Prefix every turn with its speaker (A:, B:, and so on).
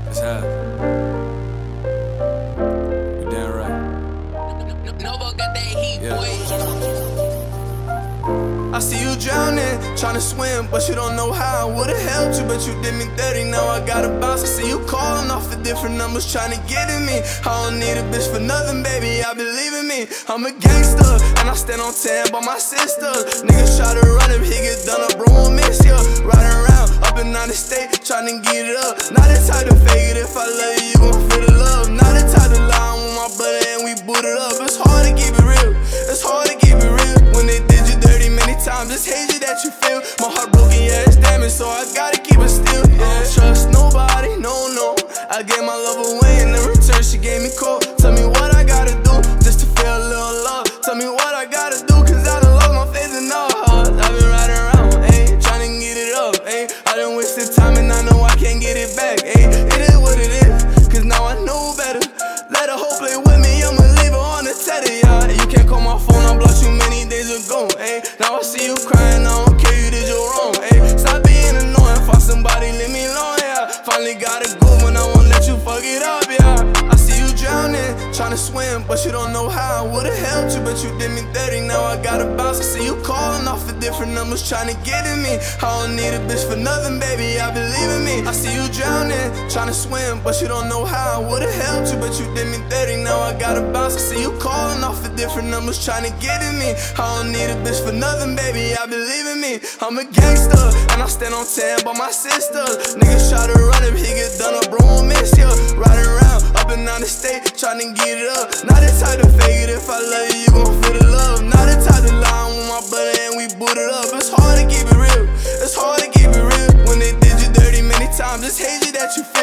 A: It's hot. You damn right.
B: Novo got that heat,
A: Yeah.
B: boy.
C: I see you drowning, tryna swim, but you don't know how. I would've helped you, but you did me dirty, now I gotta bounce. I see you calling off the different numbers, tryna get at me. I don't need a bitch for nothing, baby, I believe in me. I'm a gangster, and I stand on 10 by my sister. Niggas try to run him, he get done up, bro, won't miss ya. Riding around, up and down the state, tryna get it up. Not the type to fake it, if I love you, you gon' feel the love. Not the type to lie with my brother and we boot it up. It's hard to keep it real, it's hard to keep it real. When they did you dirty many times, it's hazy that you feel. My heart broken, yeah, it's damaged, so I gotta keep it still. Yeah. I don't trust nobody, no, no. I gave my love away, and in return she gave me cold. Tell me what I gotta do, just to feel a little love. Tell me what I gotta do, cause I done lost my faith in all hearts. I've been riding around, ayy, tryna get it up, ayy. I done wasted time and I know I can't get it back, ayy. It is what it is, cause now I know better. Let her hoe play with me, I'ma leave her on the teddy, yeah. You can't call my phone, I blocked you many days ago, ayy. Now I see you crying, I don't care, you did your wrong, ayy. Stop being annoying, find somebody, leave me alone, yeah. Finally got a good one, I won't let you fuck it up, yeah. I see you drowning, tryna swim, but you don't know how. I would've helped you, but you did me dirty, now I gotta bounce. I see you calling off the different numbers, tryna get at me. I don't need a bitch for nothing, baby, I believe in me. I see you drowning, tryna swim, but you don't know how. I would've helped you, but you did me dirty, now I gotta bounce. I see you calling off the different numbers, tryna get at me. I don't need a bitch for nothing, baby, I believe in me. I'm a gangster, and I stand on 10 by my sister. Niggas try to run him, he get done up, bro, won't miss ya. Riding around, up and down the state, tryna get it up. Not the type to fake it, if I love you, you gon' feel the love. Not the type to lie with my brother and we boot it up. It's hard to keep it real, it's hard to keep it real. When they did you dirty many times, it's hazy that you feel.